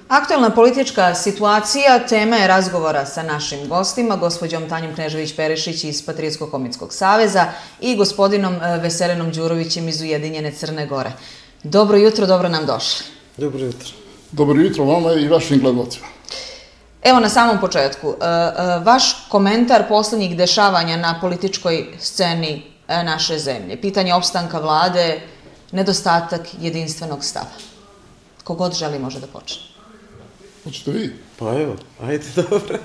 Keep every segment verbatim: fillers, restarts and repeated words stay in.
Aktualna politička situacija tema je razgovora sa našim gostima, gospođom Tanjom Knežević-Perešić iz Patriotsko-komitskog saveza i gospodinom Veselinom Đurovićem iz Ujedinjene Crne Gore. Dobro jutro, dobro nam došli. Dobro jutro. Dobro jutro vama i vašim gledalcima. Evo na samom početku, vaš komentar poslednjih dešavanja na političkoj sceni naše zemlje. Pitanje opstanka vlade, nedostatak jedinstvenog stava. Kogod želi može da počne. Hoćete vi? Pa evo, ajde, dobro.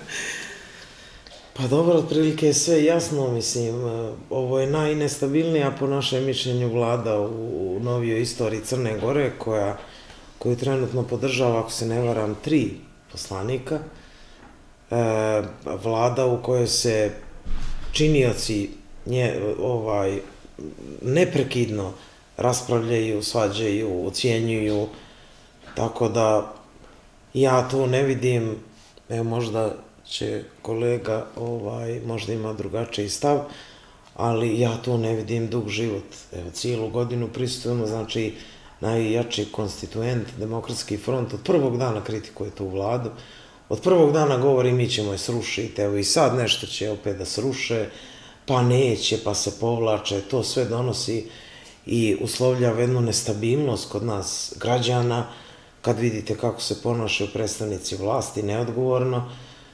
Pa dobro, otprilike je sve jasno, mislim, ovo je najnestabilnija po našem mišljenju vlada u novijoj istoriji Crne Gore, koja, koju trenutno podržava, ako se ne varam, tri poslanika. E, vlada u kojoj se činioci nje, ovaj, neprekidno raspravljaju, svađaju, ocjenjuju, tako da ja tu ne vidim, evo možda će kolega ovaj, možda ima drugačiji stav, ali ja tu ne vidim dug život. Evo, cijelu godinu prisutujemo, znači najjači konstituent, Demokratski front, od prvog dana kritikuje tu vladu, od prvog dana govori mi ćemo je srušiti, evo i sad nešto će opet da sruše, pa neće, pa se povlače, to sve donosi i uslovljava jednu nestabilnost kod nas građana. Kad vidite kako se ponašaju predstavnici vlasti neodgovorno,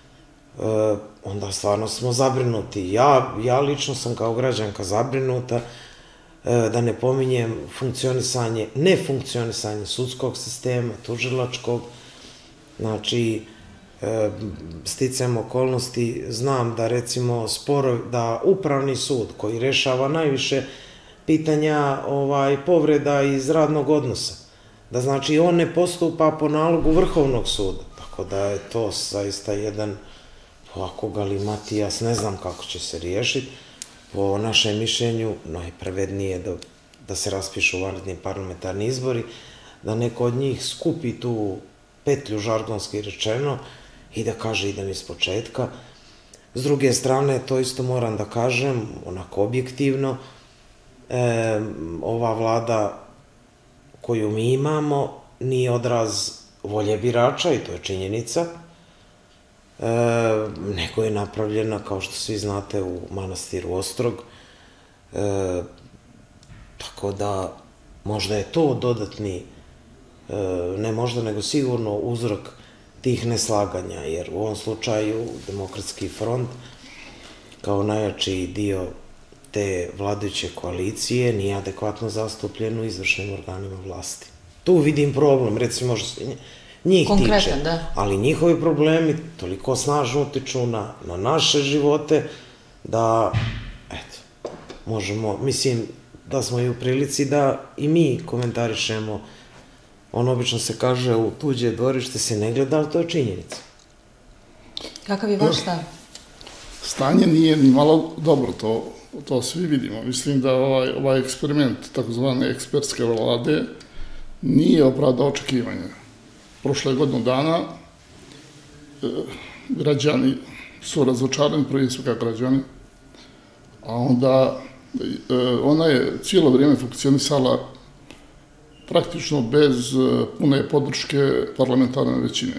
onda stvarno smo zabrinuti. Ja, ja lično sam kao građanka zabrinuta, da ne pominjem funkcionisanje, nefunkcionisanje sudskog sistema, tužilačkog. Znači, sticajem okolnosti, znam da recimo sporo, da upravni sud koji rešava najviše pitanja ovaj, povreda iz radnog odnosa, da znači on ne postupa po nalogu Vrhovnog suda, tako da je to zaista jedan, ovako galimatijas, ne znam kako će se riješiti, po našem mišljenju najpravednije da, da se raspišu vanredni parlamentarni izbori, da neko od njih skupi tu petlju žargonski rečeno i da kaže idem iz početka. S druge strane, to isto moram da kažem, onako objektivno, e, ova vlada koju mi imamo nije odraz volje birača i to je činjenica, e, nego je napravljena, kao što svi znate, u manastiru Ostrog, e, tako da možda je to dodatni, e, ne možda, nego sigurno uzrok tih neslaganja, jer u ovom slučaju Demokratski front kao najjači dio te vladajuće koalicije nije adekvatno zastupljen u izvršnim organima vlasti. Tu vidim problem, recimo što se njih tiče, ali njihovi problemi toliko snažno utiču na, na naše živote da, eto, možemo, mislim da smo i u prilici da i mi komentarišemo. Ono obično se kaže u tuđe dvorište se ne gleda, ali to je činjenica. Kakav je vaš stav? Stanje nije ni malo dobro, to, to svi vidimo. Mislim da ovaj, ovaj eksperiment, takozvane ekspertske vlade, nije opravdao očekivanja. Prošle godinu dana e, građani su razočarani, prije svega građani, a onda e, ona je cijelo vrijeme funkcionisala praktično bez pune podrške parlamentarne većine.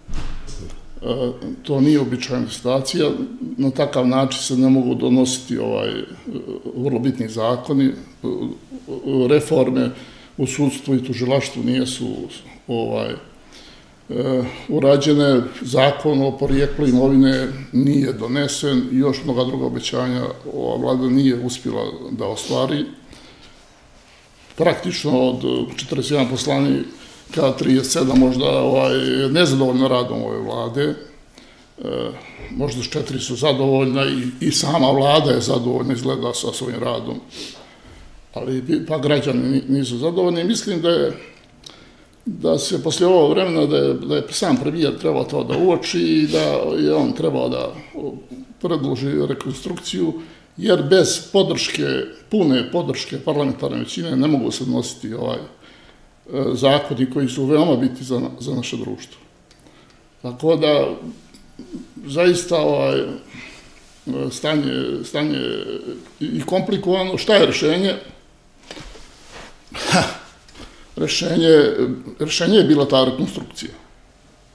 To nije običajna situacija, na takav način se ne mogu donositi ovaj vrlo bitni zakoni, reforme u sudstvu i tužilaštvu nisu ovaj, urađene, zakon o porijeklu imovine nije donesen i još mnoga druga obećanja ova vlada nije uspjela da ostvari. Praktično od četrdeset jedan poslanika, trideset sedam možda ovaj, nezadovoljno radom ove vlade, e, možda četiri su zadovoljna i, i sama vlada je zadovoljna izgleda sa svojim radom, ali pa građani nisu zadovoljni. Mislim da je da se poslije ovog vremena da je, da je sam premijer trebao to da uoči i da je on trebao da predloži rekonstrukciju, jer bez podrške, pune podrške parlamentarne većine ne mogu se donositi ovaj zakoni koji su veoma bitni za, za naše društvo. Tako da, zaista ovaj, stanje, stanje i komplikovano. Šta je rešenje? Ha, rešenje, rešenje je bila ta rekonstrukcija.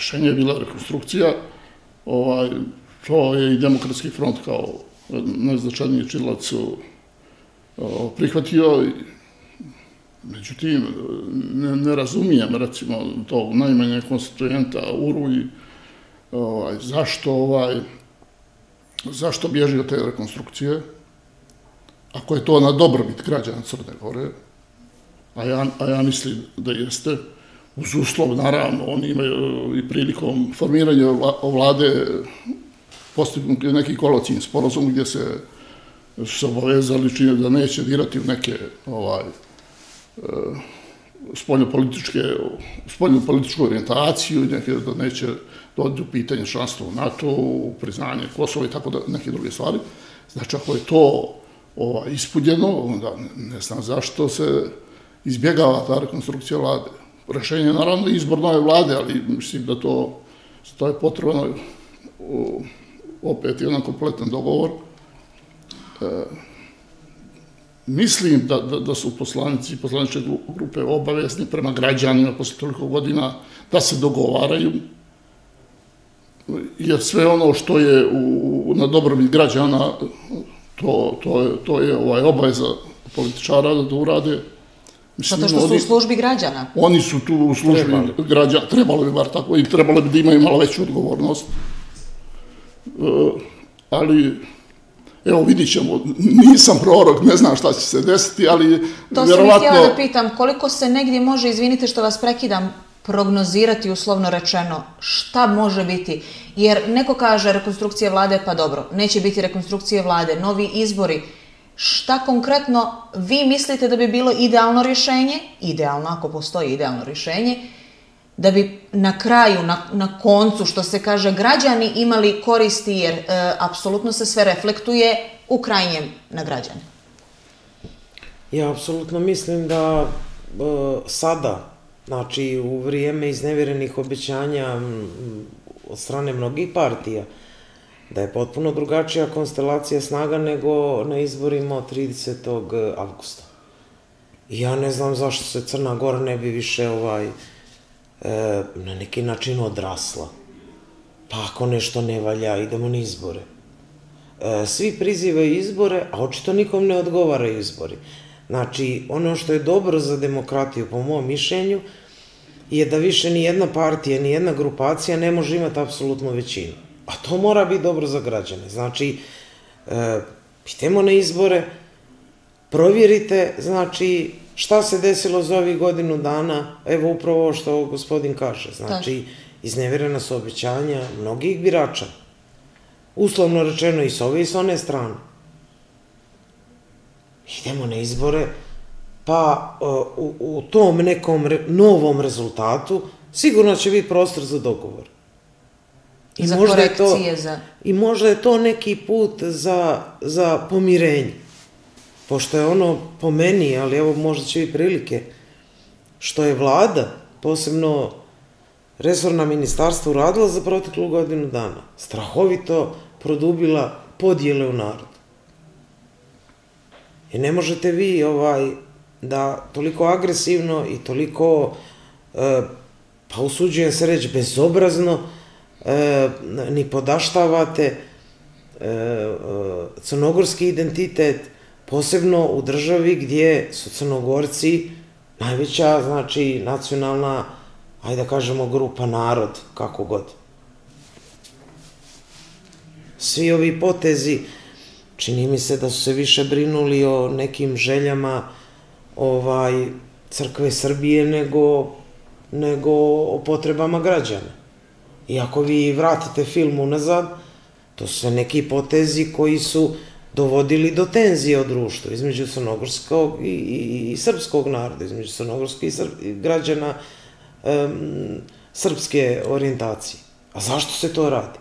rješenje je bila rekonstrukcija, ovaj, to je i Demokratski front kao najznačajniji činilac prihvatio. Međutim, ne, ne razumijem, recimo, tog najmanje konstituenta u Ruji, ovaj, zašto, ovaj, zašto bježi od te rekonstrukcije, ako je to na dobrobit građana Crne Gore, a ja, a ja mislim da jeste, uz uslov, naravno, oni imaju i prilikom formiranja vlade postignuti neki kolacijni sporazum gdje se se obavezali čini da neće dirati u neke ovaj, spoljnopolitičke, spoljnopolitičku orijentaciju, neke, da neće dođu u pitanje članstva u NATO, priznanje Kosova i tako da neke druge stvari. Znači, ako je to ovaj, ispunjeno, onda ne znam zašto se izbjegava ta rekonstrukcija vlade. Rešenje je naravno izbor nove vlade, ali mislim da to, to je potrebno opet jedan kompletan dogovor. E, mislim da, da, da su poslanici i poslaničke grupe obavezni prema građanima posle toliko godina da se dogovaraju, jer sve ono što je u, na dobrobit građana, to, to je, to je ovaj, obaveza političara da to urade. Mislim, zato što su oni, u službi građana. Oni su tu u službi trebali. građana, trebalo bi bar tako, i trebalo bi da imaju malo veću odgovornost. E, ali, evo vidit ćemo, nisam prorok, ne znam šta će se desiti, ali to vjerovatno... To sam i htjela da pitam, koliko se negdje može, izvinite što vas prekidam, prognozirati uslovno rečeno šta može biti? Jer neko kaže rekonstrukcija vlade, pa dobro, neće biti rekonstrukcije vlade, novi izbori. Šta konkretno vi mislite da bi bilo idealno rješenje, idealno ako postoji idealno rješenje, da bi na kraju, na, na koncu, što se kaže, građani imali koristi, jer e, apsolutno se sve reflektuje u krajnjem na građane? Ja apsolutno mislim da e, sada, znači u vrijeme iznevjerenih obećanja m, od strane mnogih partija, da je potpuno drugačija konstelacija snaga nego na izborima od tridesetog avgusta. I ja ne znam zašto se Crna Gora ne bi više ovaj, e, na neki način odrasla. Pa ako nešto ne valja, idemo na izbore. E, svi prizivaju izbore, a očito nikom ne odgovaraju izbori. Znači, ono što je dobro za demokratiju, po mom mišljenju, je da više ni jedna partija, ni jedna grupacija ne može imati apsolutnu većinu. A to mora biti dobro za građane. Znači, e, idemo na izbore, provjerite, znači, šta se desilo za ovih godinu dana, evo upravo ovo što gospodin kaže. Znači, iznevjerena su obećanja mnogih birača. Uslovno rečeno i s ove i s one strane. Idemo na izbore, pa u, u tom nekom re, novom rezultatu sigurno će biti prostor za dogovor. I za možda korekcije, je to, za... I možda je to neki put za, za pomirenje. Pošto je ono po meni, ali evo možda će biti prilike, što je vlada, posebno resorna ministarstva, uradila za proteklu godinu dana. Strahovito produbila podjele u narodu. I ne možete vi ovaj, da toliko agresivno i toliko, e, pa usuđujem se reći, bezobrazno, E, ni podaštavate e, e, crnogorski identitet, posebno u državi gdje su Crnogorci najveća, znači, nacionalna, ajde da kažemo, grupa, narod, kako god. Svi ovi potezi, čini mi se da su se više brinuli o nekim željama ovaj, crkve Srbije nego, nego o potrebama građana. I ako vi vratite film unazad, to su sve neki potezi koji su dovodili do tenzije u društvu između crnogorskog i, i, i srpskog naroda, između crnogorskih i, srp, i građana um, srpske orijentacije. A zašto se to radi?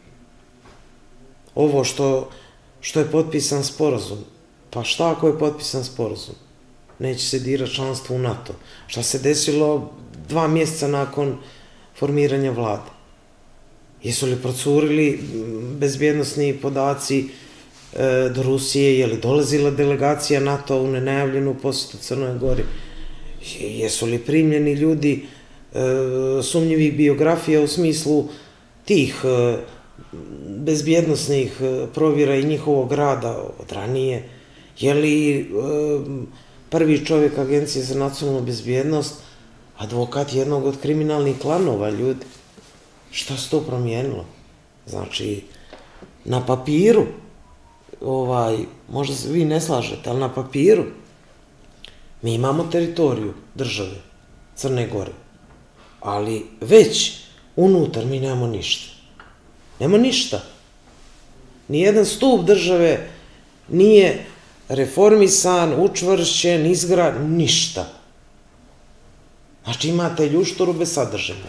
Ovo što, što je potpisan sporazum, pa šta ako je potpisan sporazum? Neće se dirati članstvo u NATO. Šta se desilo dva mjeseca nakon formiranja vlade? Jesu li procurili bezbjednosni podaci e, do Rusije, je li dolazila delegacija NATO u nenajavljenu posjetu Crnoj Gori? Jesu li primljeni ljudi sumnjivih biografija u smislu tih bezbjednosnih provjera i njihovog rada od ranije. Je li prvi čovjek Agencije za nacionalnu bezbjednost advokat jednog od kriminalnih klanova, ljudi? Šta se to promijenilo? Znači, na papiru, ovaj, možda se vi ne slažete, ali na papiru mi imamo teritoriju države Crne Gore, ali već unutar mi nemamo ništa. Nema ništa. Nijedan stup države nije reformisan, učvršćen, izgrađen, ništa. Znači imate ljuštoru bez sadržaja.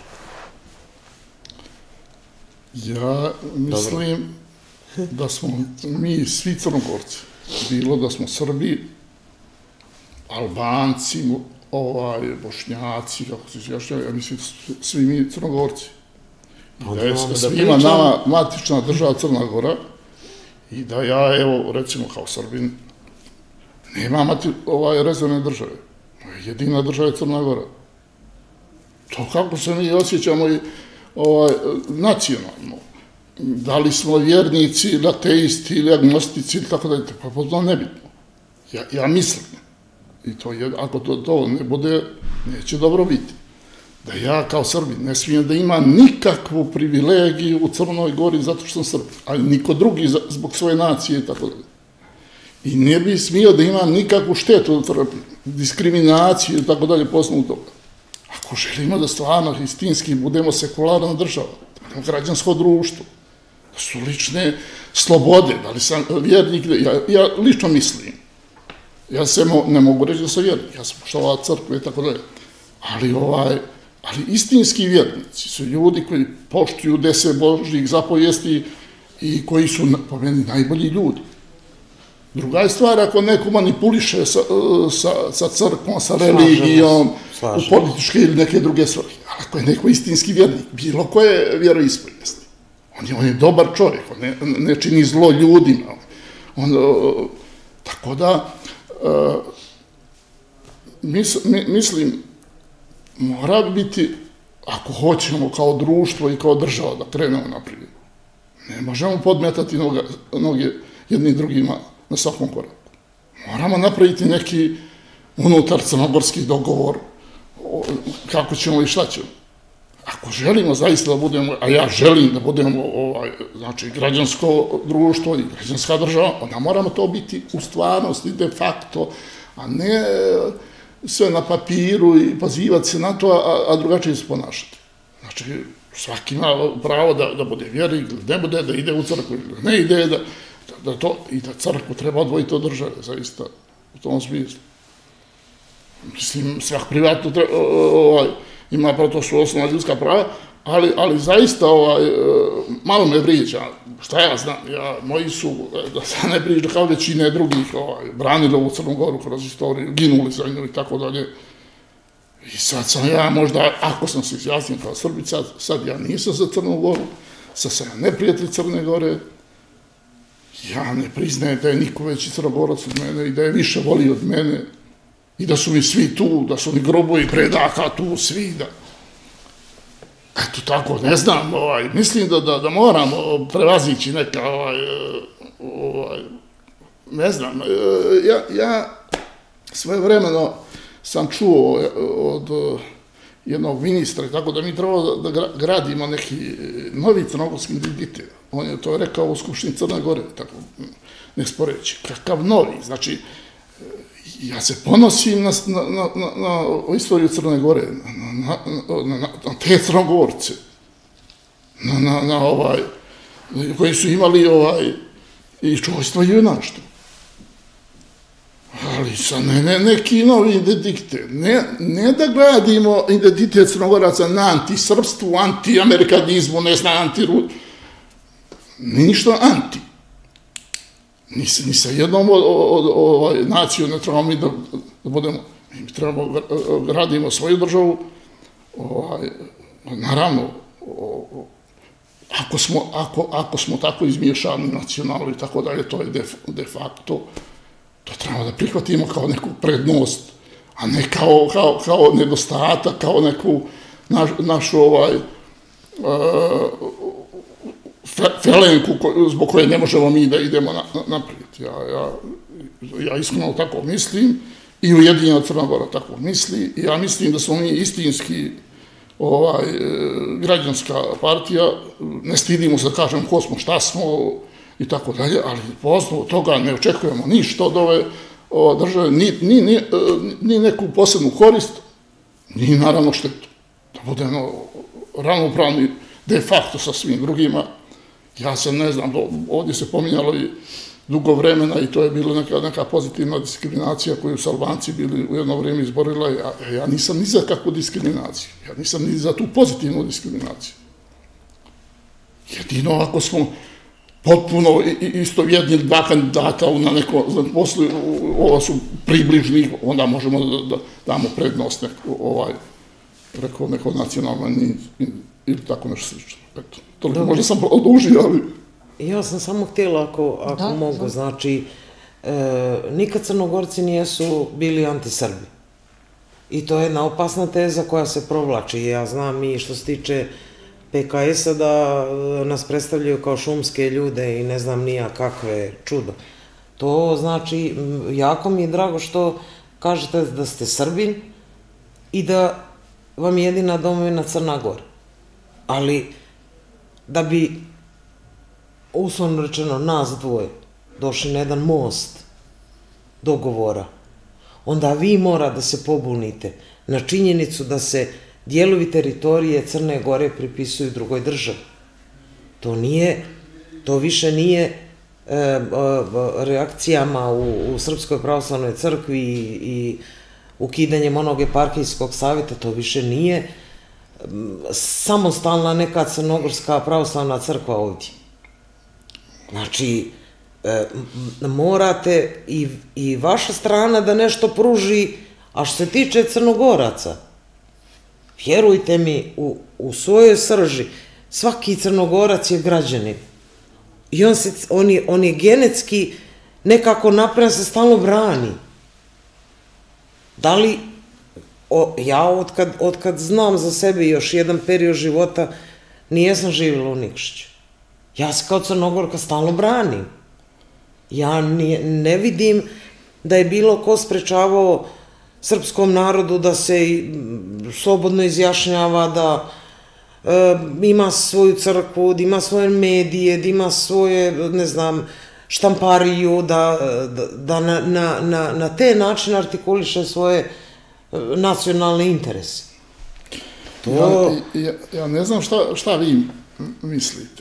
Ja mislim da smo mi svi Crnogorci, bilo da smo Srbi, Albanci, Bošnjaci, kako se izjašnjava, ja mislim svi mi Crnogorci. Da je svima nama matična država Crna Gora i da ja, evo, recimo kao Srbin, nema rezervne države. Jedina država je Crna Gora. To kako se mi osjećamo i nacionalno. Da li smo vjernici, ateisti ili agnostici ili tako da je, pa to nebitno. Ja mislim. I ako to ne bude, neće dobro biti. Da ja kao Srbin ne smijem da imam nikakvu privilegiju u Crnoj Gori zato što sam Srbin, ali niko drugi zbog svoje nacije i tako dalje. I ne bi smio da imam nikakvu štetu, diskriminaciju i tako dalje po osnovu toga. Ako želimo da stvarno istinski budemo sekularna država, da budemo građansko društvo, da su lične slobode, da li sam vjernik, ja lično mislim, ja se ne mogu reći da sam vjernik, ja sam poštovao crkve i tako dalje, ali ovaj, ali istinski vjernici su ljudi koji poštuju deset Božjih zapovijesti i koji su, po meni, najbolji ljudi. Druga je stvar ako neko manipuliše sa crkvom, sa religijom, u političke ili neke druge svrhe. Ali ako je neko istinski vjernik, bilo koje vjeroispovijesti, on je dobar čovjek, on ne čini zlo ljudima. Tako da, mislim, mora biti, ako hoćemo kao društvo i kao država da krenemo naprijed, ne možemo podmetati noge jednim drugima na svakom koraku. Moramo napraviti neki unutar crnogorski dogovor kako ćemo i šta ćemo. Ako želimo zaista da budemo, a ja želim da budemo znači građansko društvo i građanska država, onda moramo to biti u stvarnosti de facto, a ne sve na papiru i pozivati se na to, a drugačije se ponašati. Znači, svaki ima pravo da bude vjernik, ne bude da ide u crkvu, ne ide da da to, i da crkvu treba odvojiti od države, zaista, u tom smislu. Mislim, svak privatno ima, pravo to su osnovna ljudska prava, ali zaista malo me vrijeđa, šta ja znam, moji su, da se ne priča kao većine drugih, branili ovu Crnu Goru kroz istoriju, ginuli za nju i tako dalje. I sad sam ja možda, ako sam se izjasnio kao Srbica, sad ja nisam za Crnu Goru, sad sam ja neprijatelj Crne Gore, ja ne priznajem da je niko veći Crnogorac od mene i da je više volio od mene i da su mi svi tu, da su mi grobovi predaka tu, svi da... Eto tako, ne znam, mislim da moramo prevazići neka, ne znam, ja svojevremeno sam čuo od jednog ministra, tako da mi trebamo da gradimo neki novi crnogorski identitet. On je to rekao u Skupštini Crne Gore, tako ne sporeći. Kakav novi, znači, ja se ponosim na istoriju Crne Gore, na te Crnogorce, na ovaj, koji su imali ovaj, i čojstvo i junaštvo. Ali sa neki novi identitet. Ne da gradimo identitet Crnogoraca na antisrpstvu, anti-amerikanizmu, ne znam, anti-ru... Ništa anti. Ni sa jednom nacijom ne trebamo mi da budemo... Mi trebamo, gradimo svoju državu, naravno, ako smo tako izmiješani nacionalno i tako dalje, to je de facto... To trebamo da prihvatimo kao neku prednost, a ne kao nedostatak, kao neku našu ovaj felenku zbog koje ne možemo mi da idemo naprijed. Ja iskreno tako mislim i Ujedinjena Crna Gora tako misli i ja mislim da smo mi istinski građanska partija, ne stidimo se da kažem ko smo, šta smo i tako dalje, ali po osnovu toga ne očekujemo ništa od ove države, ni neku posebnu korist, ni naravno štetu. Da budemo ravnopravni de facto sa svim drugima. Ja sam, ne znam, ovdje se pominjalo i dugo vremena i to je bila neka pozitivna diskriminacija koju su Albanci bili u jedno vrijeme izborila. Ja nisam ni za kakvu diskriminaciju. Ja nisam ni za tu pozitivnu diskriminaciju. Jedino ako smo potpuno istovjetni dva kandidata na neko poslu, ovo su približni, onda možemo da damo prednost preko neko nacionalno ili tako nešto slično. Toliko možda sam odužio, ali... Ja sam samo htjela, ako mogu, znači, nikad Crnogorci nijesu bili antisrbi. I to je jedna opasna teza koja se provlači. Ja znam i što se tiče P K S-a da nas predstavljaju kao šumske ljude i ne znam nija kakve čudo. To znači, jako mi je drago što kažete da ste Srbin i da vam je jedina domovina Crna Gora. Ali da bi, uslovno rečeno, nas dvoje došli na jedan most dogovora, onda vi mora da se pobunite na činjenicu da se dijelovi teritorije Crne Gore pripisuju drugoj državi. To nije, to više nije reakcijama u Srpskoj pravoslavnoj crkvi i ukidanjem onog eparhijskog savjeta, to više nije samostalna neka crnogorska pravoslavna crkva ovdje. Znači, morate i vaša strana da nešto pruži, a što se tiče Crnogoraca, vjerujte mi, u svojoj srži, svaki Crnogorac je građanin. I on je genetski nekako napravljen, se stalno brani. Da li, ja otkad znam za sebe još jedan period života, nijesam živjela u Nikšiću. Ja se kao Crnogorka stalno branim. Ja ne vidim da je bilo ko sprečavao srpskom narodu da se slobodno izjašnjava, da ima svoju crkvu, da ima svoje medije, da ima svoje, ne znam, štampariju, da na te načine artikuliše svoje nacionalne interese. Ja ne znam šta vi mislite,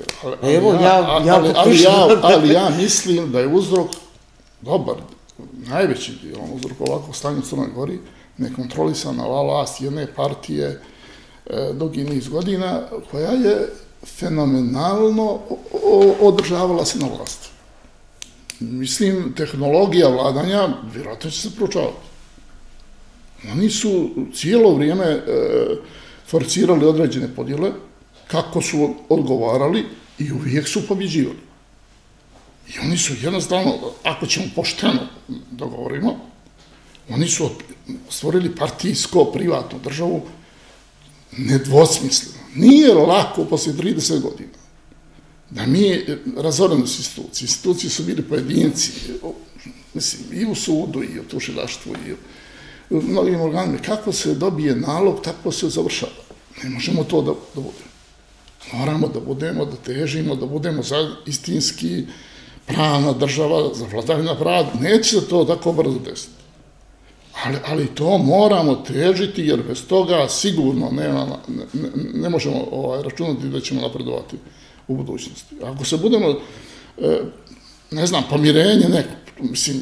ali ja mislim da je uzrok dobar, najveći dio uzrok ovakvog stanja u Crnoj Gori, nekontrolisana vlast jedne partije dugi niz godina, koja je fenomenalno održavala se na vlasti. Mislim, tehnologija vladanja vjerojatno će se proučavati. Oni su cijelo vrijeme forcirali određene podjele, kako su odgovarali i uvijek su pobjeđivali. I oni su jednostavno, ako ćemo pošteno da govorimo, oni su stvorili partijsko, privatnu državu nedvosmisleno. Nije lako poslije trideset godina da mi razorimo institucije. Institucije su bili pojedinci, mislim, i u sudu, i u tužilaštvu, i u mnogim organima. Kako se dobije nalog, tako se završava. Ne možemo to da budemo. Moramo da budemo, da težimo, da budemo za istinski pravna država, za vladavina prava. Neće se to tako brzo desiti. Ali to moramo težiti, jer bez toga sigurno ne možemo računati da ćemo napredovati u budućnosti. Ako se budemo, ne znam, pomirenje neko, mislim,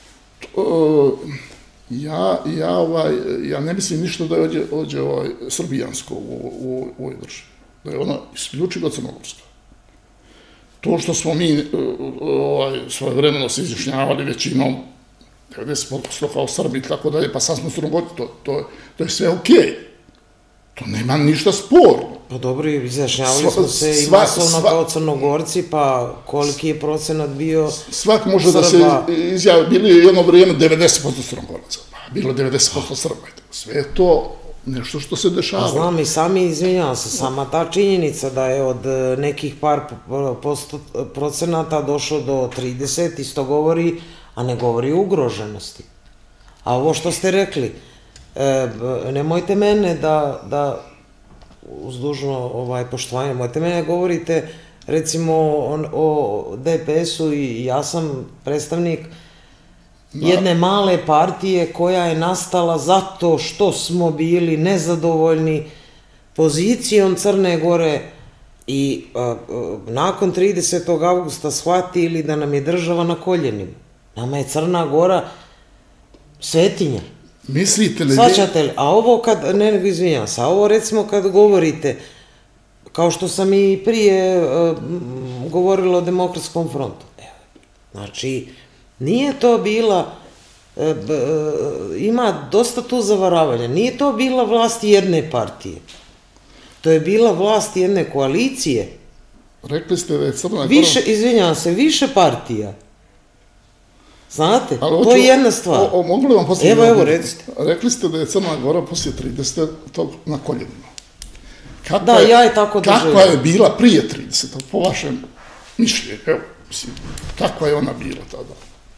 ja ne mislim ništa da je ovdje srbijansko u ovoj državi. Da je ona isključivo crnogorska. To što smo mi svoje vremeno se izjašnjavali većinom devedeset posto kao Srbi i tako dalje, pa sad smo Crnogorci, to je sve okej. To nema ništa sporno. Pa dobro, izjašnjavali smo se i masovno kao Crnogorci, pa koliki je procenat bio Srba? Svak može da se izjavi, bili jedno vrijeme devedeset posto Crnogoraca, bilo devedeset posto Srba. Sve je to nešto što se dešava. Znam i sami, izvinjavam se, sama ta činjenica da je od nekih par procenata došlo do trideset, isto govori, a ne govori o ugroženosti. A ovo što ste rekli, nemojte mene da, uz dužno poštovanje, nemojte mene govorite, recimo, o D P S-u i ja sam predstavnik jedne male partije koja je nastala zato što smo bili nezadovoljni pozicijom Crne Gore i nakon tridesetog avgusta shvatili da nam je država na koljenima. Nama je Crna Gora svetinja. Mislite li... Svaćate li? A ovo kad, ne nego izvinjam se, a ovo recimo kad govorite, kao što sam i prije govorila o Demokratskom frontu. Znači, nije to bila, ima dosta tu zavaravanja, nije to bila vlast jedne partije. To je bila vlast jedne koalicije. Rekli ste da je Crna Gora... Više, izvinjavam se, više partija. Znate, to je jedna stvar. Mogu li vam poslije... Evo, evo, recite. Rekli ste da je Crna Gora poslije tridesetog na koljenima. Da, ja je tako doživljala. Kakva je bila prije tridesetog, po vašem mišljenju? Evo, mislim, kakva je ona bila tada?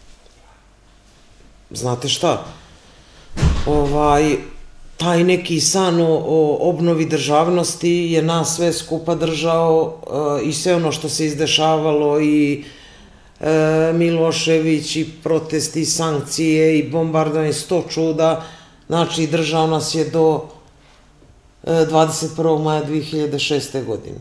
Znate šta? Ovaj, taj neki san o obnovi državnosti je nas sve skupa držao i sve ono što se izdešavalo i Milošević i protesti, sankcije i bombardovanje sto čuda, znači držao nas je do dvadeset prvog maja dve hiljade šeste. godine.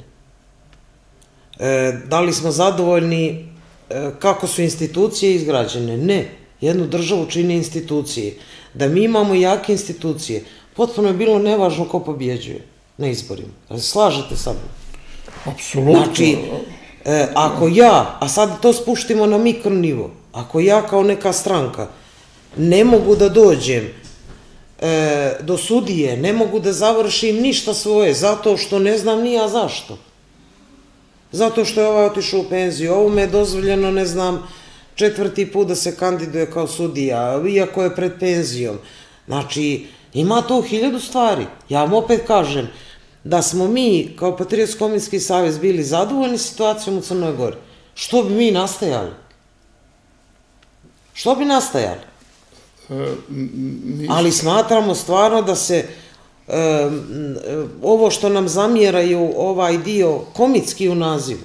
Da li smo zadovoljni kako su institucije izgrađene? Ne. Jednu državu čini institucije. Da mi imamo jake institucije, potpuno je bilo nevažno ko pobjeđuje na izborima. Slažete sa mnom? Apsolutno. Znači, ako ja, a sad to spuštimo na mikronivo, ako ja kao neka stranka ne mogu da dođem do sudije, ne mogu da završim ništa svoje, zato što ne znam ni ja zašto. Zato što je ovaj otišao u penziju, ovo me je dozvoljeno, ne znam, četvrti put da se kandiduje kao sudija, iako je pred penzijom. Znači, ima to hiljadu stvari. Ja vam opet kažem da smo mi, kao Patriotsko-komunski savez, bili zadovoljni situacijom u Crnoj Gori. Što bi mi nastajali? Što bi nastajali? Ali smatramo stvarno da se ovo što nam zamjeraju, ovaj dio komitski u nazivu,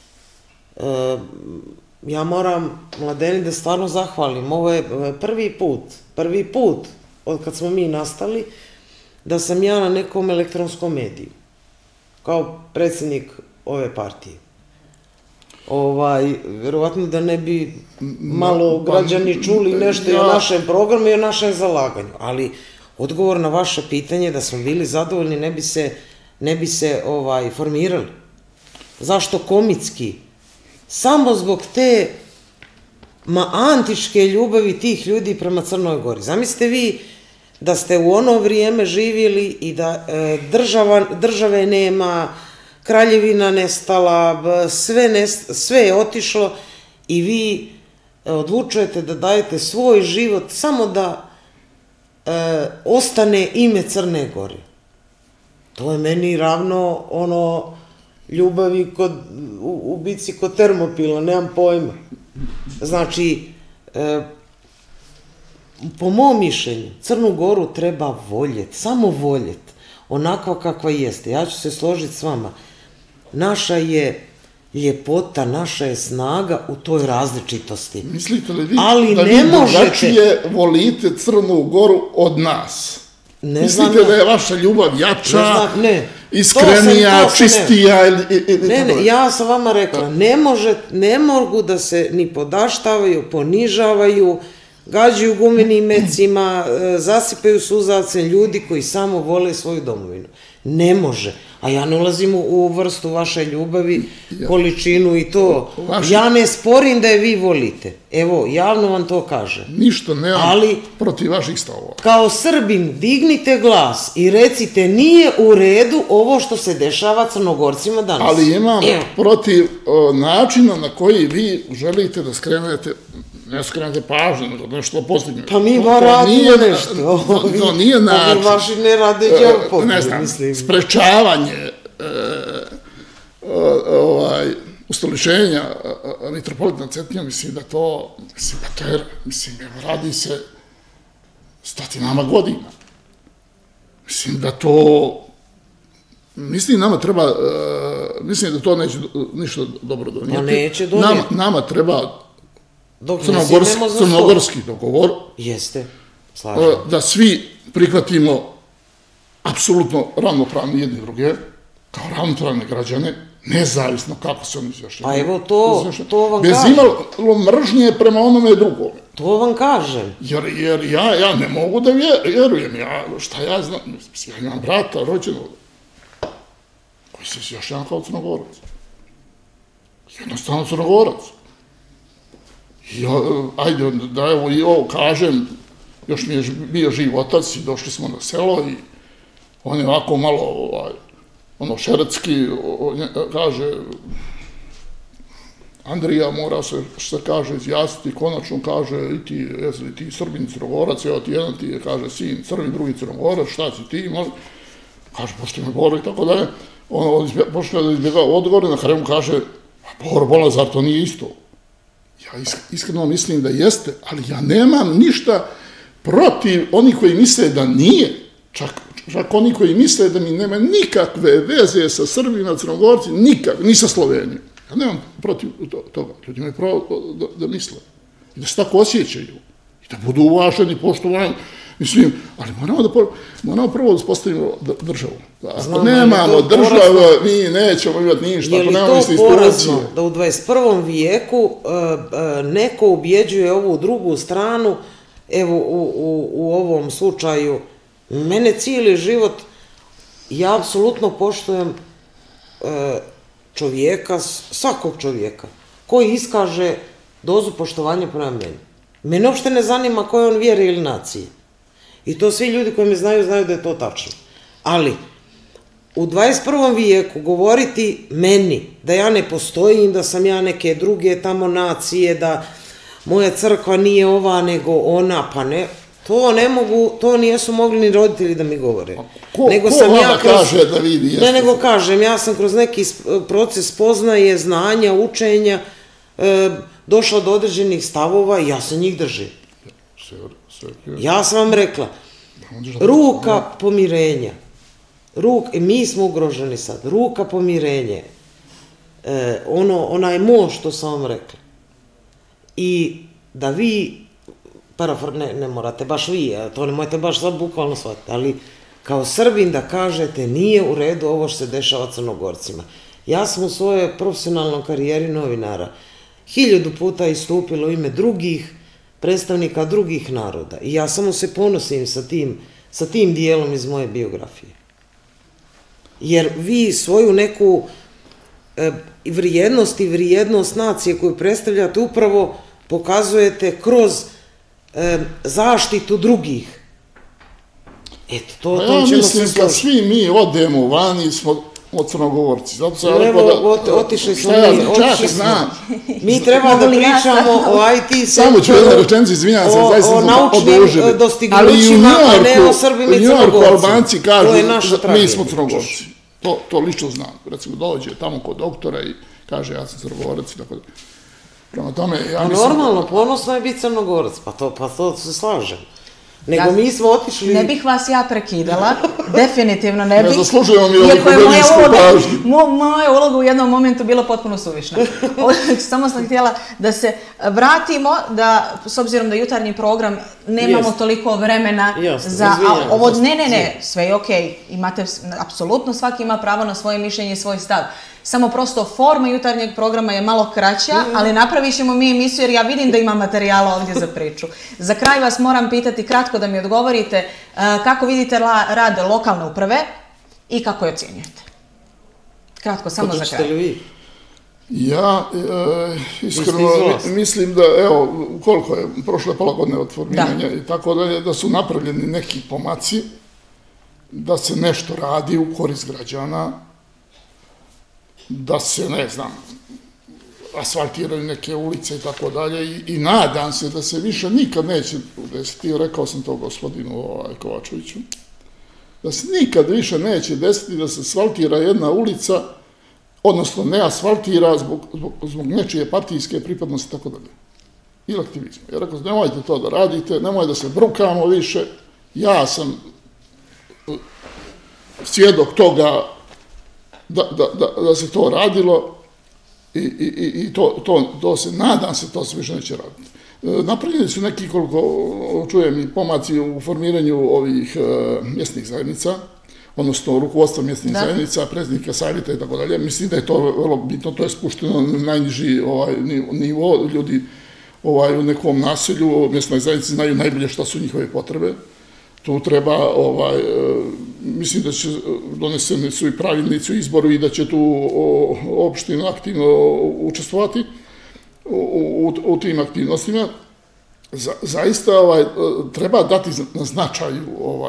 ja moram Mladeni da stvarno zahvalim. Ovo je prvi put, prvi put od kad smo mi nastali, da sam ja na nekom elektronskom mediju, kao predsjednik ove partije. Ovaj, vjerovatno da ne bi malo građani čuli nešto i o našem programu i o našem zalaganju, ali odgovor na vaše pitanje da smo bili zadovoljni ne bi se, ne bi se ovaj, formirali. Zašto komitski? Samo zbog te antičke ljubavi tih ljudi prema Crnoj Gori. Zamislite vi da ste u ono vrijeme živjeli i da države nema, kraljevina nestala, sve je otišlo i vi odlučujete da dajete svoj život samo da ostane ime Crne Gore. To je meni ravno ono ljubavi u bici kod Termopila, nemam pojma. Znači, po mom mišljenju, Crnu Goru treba voljeti, samo voljeti, onakva kakva jeste. Ja ću se složiti s vama. Naša je ljepota, naša je snaga u toj različitosti. Mislite li vi da vi drugačije volite Crnu Goru od nas? Mislite da je vaša ljubav jača, iskrenija, čistija? Ne, ne, ja sam vama rekla, ne mogu da se ni podaštavaju, ponižavaju, gađaju gumenim mecima, zasipaju suzavcem ljudi koji samo vole svoju domovinu. Ne može. A ja ne ulazim u vrstu vaše ljubavi, količinu i to. Ja ne sporim da je vi volite. Evo, javno vam to kažem. Ništa nemam protiv vaših stavova. Kao Srbin, dignite glas i recite nije u redu ovo što se dešava Crnogorcima danas. Ali imam protiv načina na koji vi želite da skrenete, ne skrenete pažnju, nego nešto postignete. Pa mi ba radimo nešto. To nije način. Ovi vaši ne rade dželpovi, ne znam, mislim. sprečavanje ustoličenja mitropolitna Cetinja, mislim da to, mislim da to je, mislim, radi se stotinama godina. Mislim da to, mislim nama treba, mislim da to neće ništa dobro donijeti. Pa neće donijeti. Nama treba crnogorski dogovor. Jeste, slažem. Da svi prihvatimo apsolutno ravnopravni jedni druge, kao ravnopravne građane, nezavisno kako se oni izjašnjavaju. Pa evo to, to vam kažem. Bez imalo mržnje prema onome drugome. To vam kažem. Jer ja ne mogu da vjerujem, šta ja znam, ja imam brata rođenog, koji se izjašnjava kao Crnogorac. Jednostavno Crnogorac. Ajde, da evo i ovo kažem, još mi je bio živ otac i došli smo na selo i on je ovako malo, ono, šeretski, kaže, Andrija mora se, što se kaže, izjasniti, konačno kaže, i ti, jesi li ti Srbin, Crnogorac, evo ti jedan ti je, kaže, sin Srbin, drugi Crnogorac, šta si ti, kaže, pošto me Boro i tako dalje, on pošto je da izbjegao odgovor, na kraju mu kaže, Boro, bola, zar to nije isto? Ja iskreno mislim da jeste, ali ja nemam ništa protiv onih koji misle da nije, čak oni koji misle da mi nema nikakve veze sa Srbima, Crnogorci, nikakve, ni sa Slovenijom. Ja nemam protiv toga. Ljudi imaju pravo da misle. I da se tako osjećaju. I da budu uvaženi, poštovani. Mislim, ali moramo prvo da uspostavimo državu. Ako nemamo državu, mi nećemo imati ništa. Je li to porazno da u dvadeset prvom vijeku neko ubjeđuje ovu drugu stranu, evo u ovom slučaju, mene cijeli život, ja apsolutno poštujem čovjeka, svakog čovjeka, koji iskaže dozu poštovanja prema meni. Mene uopšte ne zanima koje on vjere ili nacije. I to svi ljudi koji me znaju, znaju da je to tačno. Ali, u dvadeset prvom vijeku govoriti meni da ja ne postojim, da sam ja neke druge tamo nacije, da moja crkva nije ova nego ona, pa ne, to ne mogu, to nijesu mogli ni roditelji da mi govore. Ko vama kaže da vidi jeste? Ne, nego kažem, ja sam kroz neki proces poznaje, znanja, učenja, došla do određenih stavova i ja se njih držim. Ja sam vam rekla, ruka pomirenja, mi smo ugroženi sad, ruka pomirenja, onaj moć što sam vam rekla. I da vi, ne morate baš vi, to ne možete baš sad bukvalno shvatiti, ali kao Srbin da kažete nije u redu ovo što se dešava Crnogorcima. Ja sam u svojoj profesionalnoj karijeri novinara hiljadu puta istupila u ime drugih predstavnika drugih naroda i ja samo se ponosim sa tim dijelom iz moje biografije. Jer vi svoju neku vrijednost i vrijednost nacije koju predstavljate upravo pokazujete kroz zaštitu drugih. Eto, to ćemo se složiti. Ja mislim da svi mi odemo vani smo od Crnogorci. Evo, otišli smo mi, otišli smo. Mi treba da pričamo o I T Samo ću jednu rečenicu, izvinjam se, zaista smo odužili. O naučnim dostignućima, a ne o Srbima i Crnogorci. U Njorku Albanci kažu, mi smo Crnogorci. To lično znam. Recimo, dođe tamo kod doktora i kaže, ja sam Crnogorac i tako da. Prema tome, ja mislim... Normalno, ponosno je biti Crnogorac, pa to se slažem. Nego mi smo otišli... Ne bih vas ja prekidala, definitivno ne bih. Ne zaslužujemo mi ovu medijsku pažnju. Moja uloga u jednom momentu bila potpuno suvišna. Samo sam htjela da se vratimo, da s obzirom da jutarnji program nemamo toliko vremena za... Ne, ne, ne, sve je okej. Imate, apsolutno svaki ima pravo na svoje mišljenje i svoj stav. Samo prosto forma jutarnjeg programa je malo kraća, ali napravit ćemo mi emisiju jer ja vidim da ima materijala ovdje za priču. Za kraj vas moram pitati kratko da mi odgovorite kako vidite rad lokalne uprave i kako je ocjenjujete. Kratko, samo za kraj. Ja iskreno mislim da, evo, koliko je prošle pola godine od formiranja i tako dalje, da su napravljeni neki pomaci, da se nešto radi u korist građana, da se, ne znam, asfaltiraju neke ulice i tako dalje i nadam se da se više nikad neće desiti, rekao sam to gospodinu Kovačeviću, da se nikad više neće desiti da se asfaltira jedna ulica, odnosno ne asfaltira zbog nečije partijske pripadnosti i tako dalje. Ili aktivizma. Ja rekao, nemojte to da radite, nemoj da se brukamo više, ja sam svjedok toga da se to radilo i to se, nadam se, to se više neće raditi. Napravljeni su neki, koliko čujem, i pomaci u formiranju ovih mjesnih zajednica, odnosno rukovodstva mjesnih zajednica, predsjednika savjeta i tako dalje. Mislim da je to vrlo bitno, to je spušteno na najniži nivo. Ljudi u nekom naselju, mjesnoj zajednici znaju najbolje šta su njihove potrebe. Tu treba, mislim da će doneseni su i pravilnici u izboru i da će tu opština aktivno učestvovati u tim aktivnostima. Zaista treba dati na značaju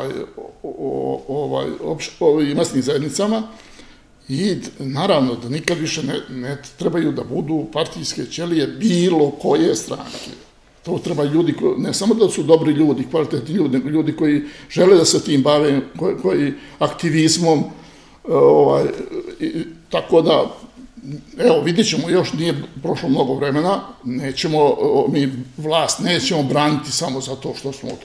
ovim mjesnim zajednicama i naravno da nikad više ne trebaju da budu partijske ćelije bilo koje stranke. To treba ljudi, ne samo da su dobri ljudi, kvalitetni ljudi, nego ljudi koji žele da se tim bave, koji aktivizmom, tako da, evo, vidjet ćemo, još nije prošlo mnogo vremena, nećemo, mi vlast nećemo braniti samo zato što smo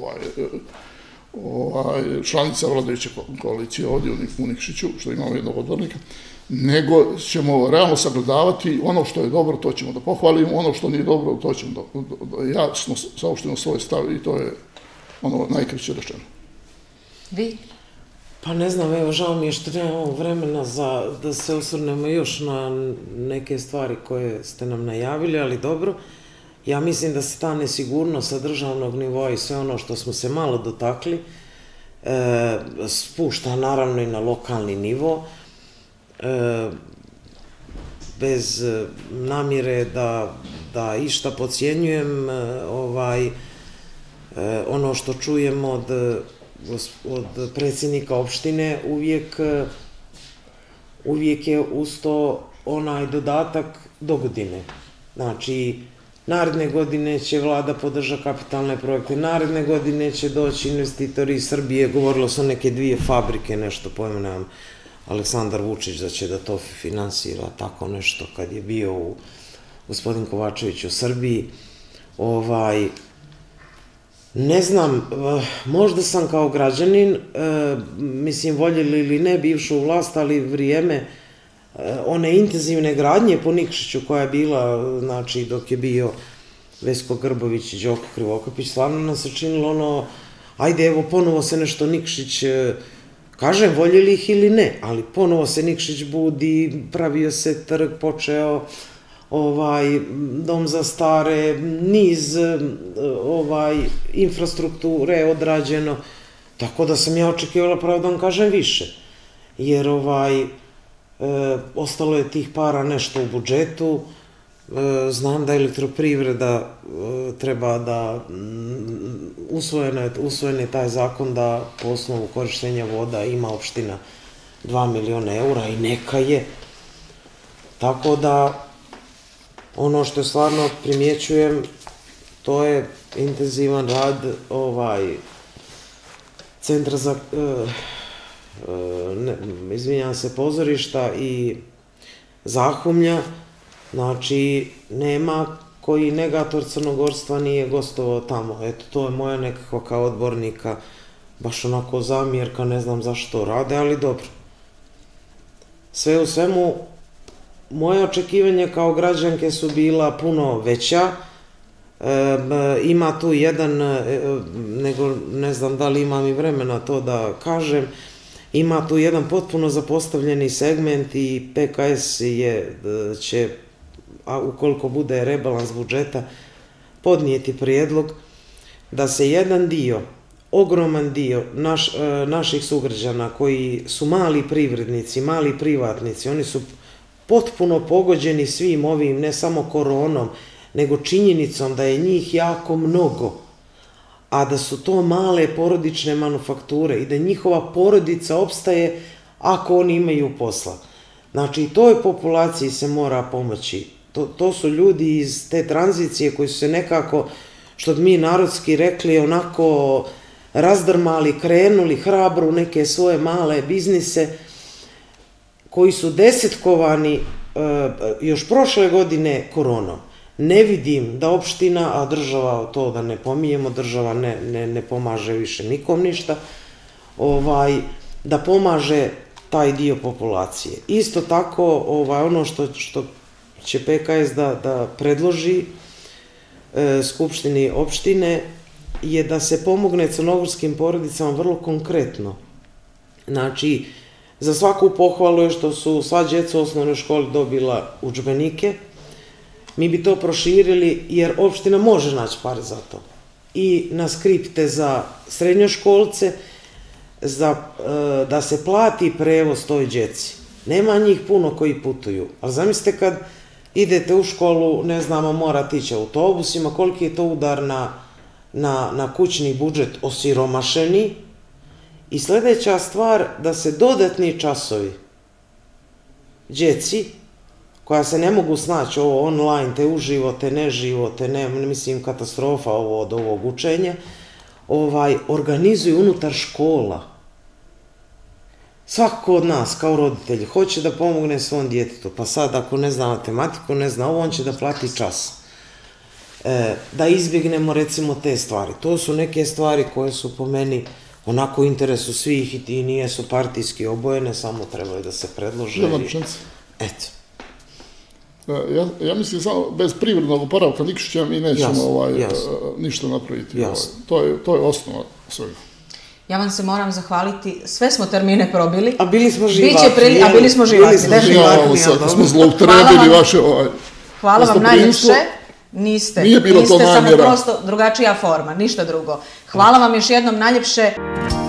članica vladajuće koalicije ovdje u Nikšiću, što imamo jednog odbornika, nego ćemo realno sagledavati ono što je dobro, to ćemo da pohvalimo, ono što nije dobro, to ćemo da jasno saopštimo svoj stav i to je ono najkraće rečeno. Vi? Pa ne znam, evo, žao mi je što nemamo vremena da se osvrnemo još na neke stvari koje ste nam najavili, ali dobro. Ja mislim da se ta nesigurnost sa državnog nivoa i sve ono što smo se malo dotakli spušta naravno i na lokalni nivo, bez namjere da išta podcjenjujem. Ono što čujem od predsjednika opštine uvijek je uz to onaj dodatak do godine. Znači, naredne godine će vlada podržati kapitalne projekte, naredne godine će doći investitori iz Srbije, govorilo se o neke dvije fabrike, nešto pojma nemam, Aleksandar Vučić da će da to finansira, tako nešto, kad je bio gospodin Kovačević u Srbiji. Ne znam, možda sam kao građanin, mislim, voljeli ili ne bivšu vlast, ali vrijeme one intenzivne gradnje po Nikšiću koja je bila, znači, dok je bio Vesko Grbović i Đoko Krivokapić, stvarno nam se činilo ono, ajde, evo, ponovo se nešto Nikšić, kažem, voljeli ih ili ne, ali ponovo se Nikšić budi, pravio se trg, počeo dom za stare, niz infrastrukture odrađeno, tako da sam ja očekivala, pravo da vam kažem, više, jer ostalo je tih para nešto u budžetu. Znam da elektroprivreda treba da usvojen je taj zakon da po osnovu korištenja voda ima opština dva miliona eura i neka je. Tako da ono što stvarno primjećujem, to je intenzivan rad centra za izvinjam se, pozorišta i Zahumlja. Znači, nema koji negator crnogorstva nije gostovao tamo. Eto, to je moja nekakva kao odbornika, baš onako zamjerka, ne znam zašto rade, ali dobro. Sve u svemu, moje očekivanje kao građanke su bila puno veća. Ima tu jedan, nego ne znam da li imam i vremena to da kažem, ima tu jedan potpuno zapostavljeni segment i P K S će, a ukoliko bude rebalans budžeta, podnijeti prijedlog da se jedan dio, ogroman dio naših sugrađana koji su mali privrednici, mali privatnici, oni su potpuno pogođeni svim ovim, ne samo koronom, nego činjenicom da je njih jako mnogo, a da su to male porodične manufakture i da njihova porodica opstaje ako oni imaju posla. Znači, i toj populaciji se mora pomoći. To, to su ljudi iz te tranzicije koji su se nekako, što bi mi narodski rekli, onako razdrmali, krenuli hrabro u neke svoje male biznise, koji su desetkovani još prošle godine koronom. Ne vidim da opština, a država, to da ne pominjemo, država ne, ne, ne pomaže više nikom ništa, ovaj, da pomaže taj dio populacije. Isto tako, ovaj, ono što, što će P K S da, da predloži e, Skupštini opštine je da se pomogne crnogorskim porodicama vrlo konkretno. Znači, za svaku pohvalu je što su sva djeca u osnovnoj školi dobila udžbenike. Mi bi to proširili jer opština može naći pare za to. I na skripte za srednjoškolce, za, e, da se plati prevoz toj djeci. Nema njih puno koji putuju. Ali zamislite kad idete u školu, ne znamo, morate ići autobusima, koliki je to udar na, na, na kućni budžet osiromašeni. I sljedeća stvar, da se dodatni časovi djeci, koja se ne mogu snaći ovo online, te uživo, te neživo, te ne, mislim, katastrofa ovo od ovog učenja, ovaj, organizuju unutar škola. Svako od nas, kao roditelji, hoće da pomogne svom djetetu, pa sad ako ne zna matematiku, ne zna ovo, on će da plati čas. E, da izbjegnemo, recimo, te stvari. To su neke stvari koje su po meni onako u interesu svih i nijesu partijski obojene, samo trebaju da se predlože. Jedna rečenica. Eto. Ja, ja mislim, samo bez privrednog oporavka Nikšića mi nećemo jasno, ovaj, jasno. ništa napraviti. Ovaj. To, je, to je osnova svega. Ja vam se moram zahvaliti, sve smo termine probili. A bili smo živaki. Biće prili, a bili smo živaki. Bili smo živaki. Ako smo zloupotrebili vaše ovaj, hvala vam najljepše. Niste, nije bilo niste, to namjera. Samo prosto drugačija forma, ništa drugo. Hvala vam još jednom najljepše.